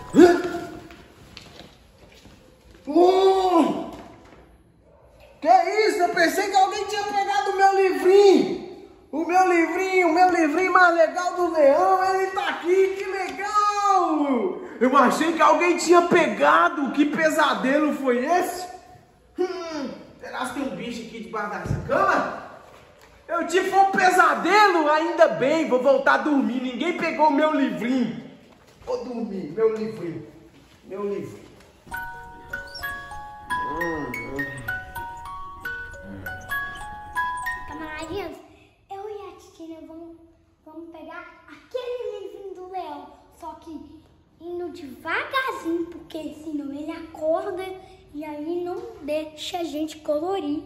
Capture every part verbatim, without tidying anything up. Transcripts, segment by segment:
Oh! Que isso? Eu pensei que alguém tinha pegado o meu livrinho. O meu livrinho, o meu livrinho mais legal do Leão, ele tá aqui, que legal! Eu achei que alguém tinha pegado. Que pesadelo foi esse? Hum, será que tem um bicho aqui debaixo dessa cama? Eu tive um pesadelo, ainda bem, vou voltar a dormir. Ninguém pegou o meu livrinho. Vou dormir, meu livrinho, meu livrinho. Hum, hum. Camaradinhas, eu e a Titina vamos, vamos pegar aquele livrinho do Leão, só que indo devagarzinho, porque senão ele acorda e aí não deixa a gente colorir.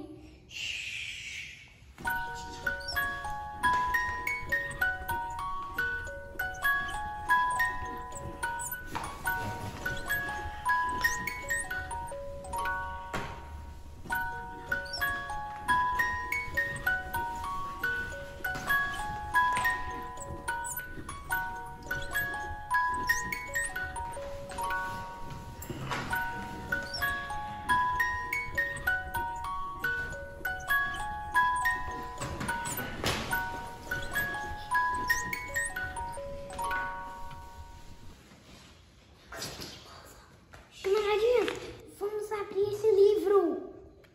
Camaradinhas, vamos abrir esse livro.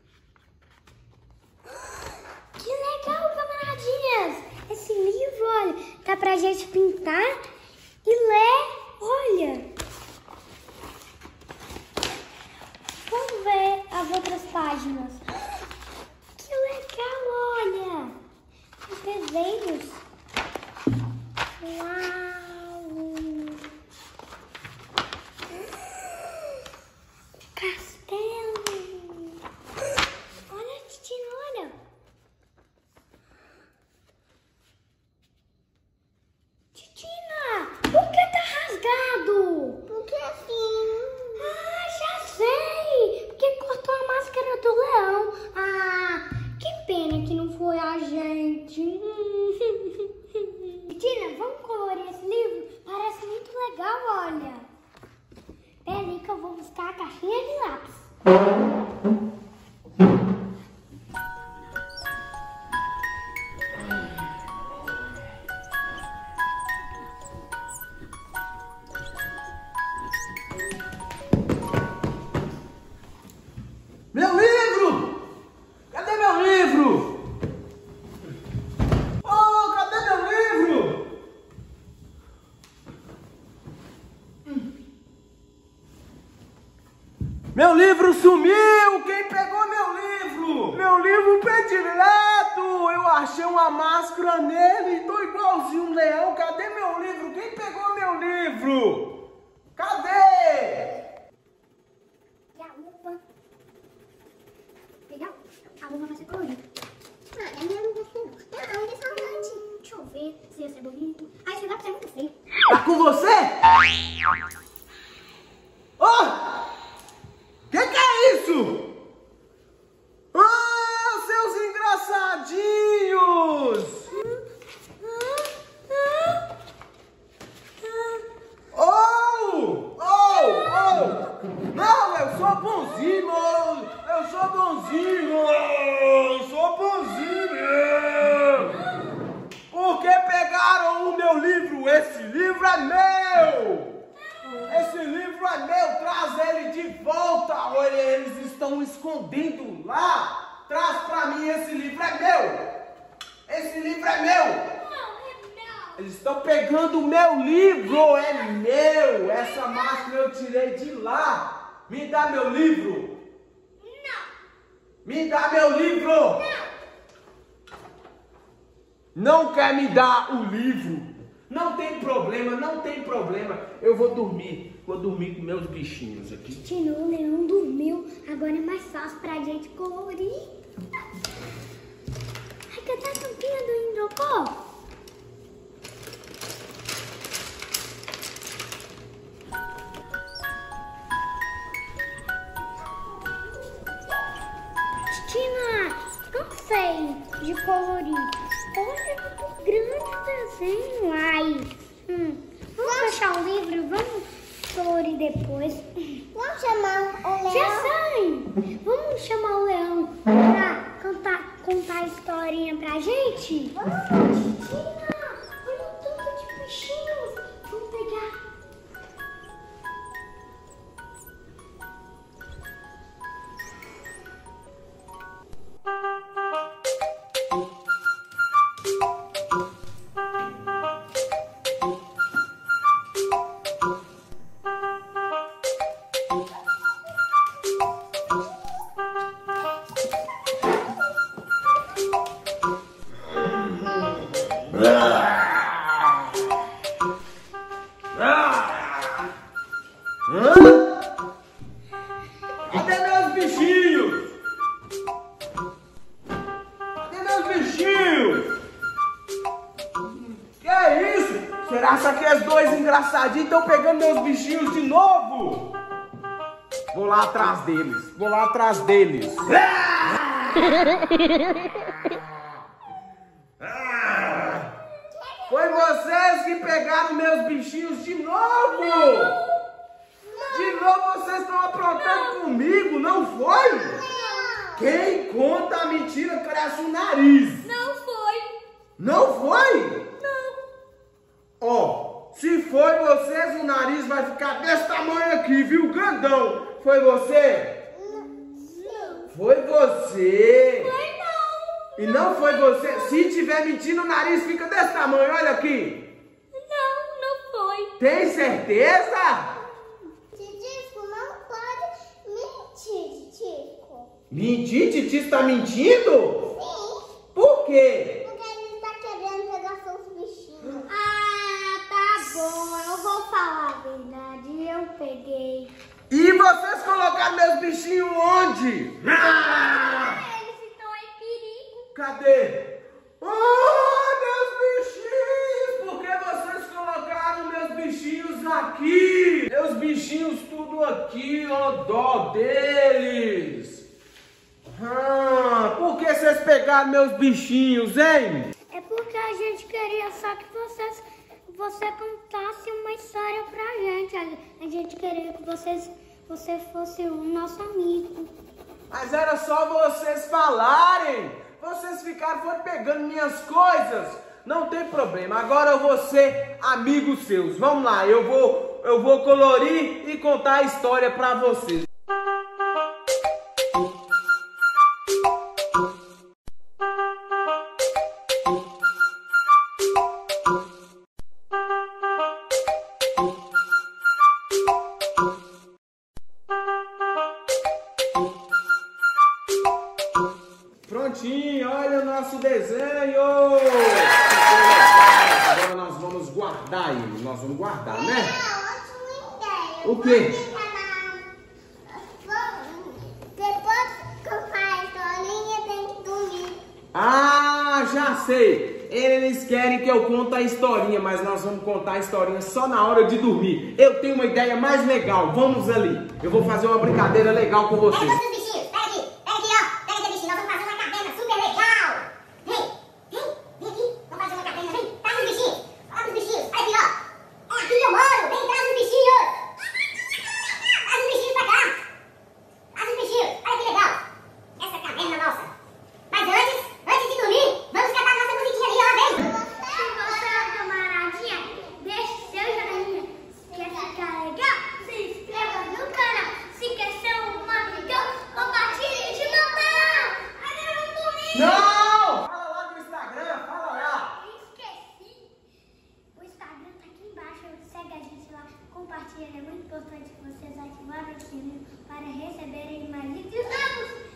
Que legal, camaradinhas. Esse livro, olha, dá pra gente pintar e ler. Olha. Vamos ver as outras páginas. Que legal, olha. Os desenhos. Uau. Castelo! Olha, Titina, olha! Titina! Por que tá rasgado? Porque assim... Ah, já sei! Porque cortou a máscara do leão. Ah, que pena que não foi a gente. Titina, vamos colorir esse livro? Parece muito legal, olha! Peraí que eu vou buscar a caixinha de lápis. Meu livro! Cadê meu livro? Oh, cadê meu livro? Meu livro sumiu! Quem pegou meu livro? Meu livro predileto! Eu achei uma máscara nele e tô igualzinho um leão. Cadê meu livro? Quem pegou meu livro? Cadê? Pegar a lupa. Pegar a lupa vai ser colorida. Ah, a minha não gostei não. Ah, onde é saudade? Deixa eu ver se ia ser bonito. Ah, esse lápis é muito feio. Tá com você? Oh! Que que é isso? Ah, seus engraçadinhos! Oh! Oh! Oh! Não, eu sou bonzinho! Eu sou bonzinho! Eu sou bonzinho! Por que pegaram o meu livro? Esse livro é meu! Esse livro é meu, traz ele de volta. Olha, eles estão escondendo lá. Traz pra mim, esse livro é meu. Esse livro é meu. Não, é meu. Eles estão pegando o meu livro, é meu. Essa máscara eu tirei de lá. Me dá meu livro. Não. Me dá meu livro. Não. Não quer me dar o livro. Não tem problema, não tem problema. Eu vou dormir. Vou dormir com meus bichinhos aqui. Titina, o leão dormiu. Agora é mais fácil pra gente colorir. Ai, cadê a tampinha do hidrocor? Titina, cansei de colorir. Olha, é muito grande o desenho. Ai, hum. Vamos fechar o livro? Vamos colorir depois. Vamos chamar o leão? Já sei! Vamos chamar o leão pra cantar, contar a historinha pra gente? Vamos. Tina, olha o tanto de bichinhos. Vamos pegar. Cadê meus bichinhos? Cadê meus bichinhos? Que é isso? Será que aqueles dois engraçadinhos estão pegando meus bichinhos de novo? Vou lá atrás deles. Vou lá atrás deles. Foi vocês que pegaram meus bichinhos de novo! De novo vocês estão aprontando comigo, não foi? Não. Quem conta a mentira cresce o nariz. Não foi. Não foi? Não. Ó, se foi vocês, o nariz vai ficar desse tamanho aqui, viu, grandão? Foi você? Não. Foi você. Foi não. E não foi você. Se tiver mentindo, o nariz fica desse tamanho, olha aqui. Não, não foi. Tem certeza? Titico, não pode mentir, Titico. Mentir? Titi está mentindo? Sim, Por quê? porque ele está querendo pegar seus bichinhos. Ah, tá bom. Eu vou falar a verdade. Eu peguei. E vocês colocaram meus bichinhos onde? Ah! Eles estão em perigo. Cadê? Oh, meus bichinhos! Por que vocês colocaram meus bichinhos aqui? Meus bichinhos tudo aqui, ó, dó deles. Ah, por que vocês pegaram meus bichinhos, hein? É porque a gente queria só que vocês, você contasse uma história pra gente. A, a gente queria que vocês, você fosse o nosso amigo. Mas era só vocês falarem. Vocês ficaram foi pegando minhas coisas. Não tem problema. Agora eu vou ser amigo seus. Vamos lá, eu vou, eu vou colorir e contar a história pra vocês. Prontinho, olha o nosso desenho! Agora nós vamos guardar ele, nós vamos guardar, né? Ótima ideia. O quê? Depois que eu faço a historinha, tem que dormir. Ah, já sei! Eles querem que eu conte a historinha, mas nós vamos contar a historinha só na hora de dormir. Eu tenho uma ideia mais legal, vamos ali. Eu vou fazer uma brincadeira legal com vocês. Pega os bichinhos, pega aqui, pega aqui, ó. Pega esse bichinho, nós vamos fazer uma cadena super legal. Vem, vem, vem aqui, vamos fazer uma cadena, vem. Traz os bichinhos, olha os bichinhos, olha aqui, ó. É aqui que eu moro, vem, traz os bichinhos. Traz os bichinhos pra cá. Traz os bichinhos, olha que legal. Essa caverna nossa. Mas antes, antes de dormir, vamos cantar nossa musiquinha ali, ó, vem. Se você é uma camaradinha, deixe seu joinha. Se quer ficar legal, se inscreva no canal. Se quer ser um amigão, compartilhe de montão. Agora vamos dormir. Não! Fala lá no Instagram, fala lá. Eu esqueci. O Instagram tá aqui embaixo. Segue a gente lá. Compartilha. É muito importante vocês ativarem o sininho para receberem mais vídeos novos.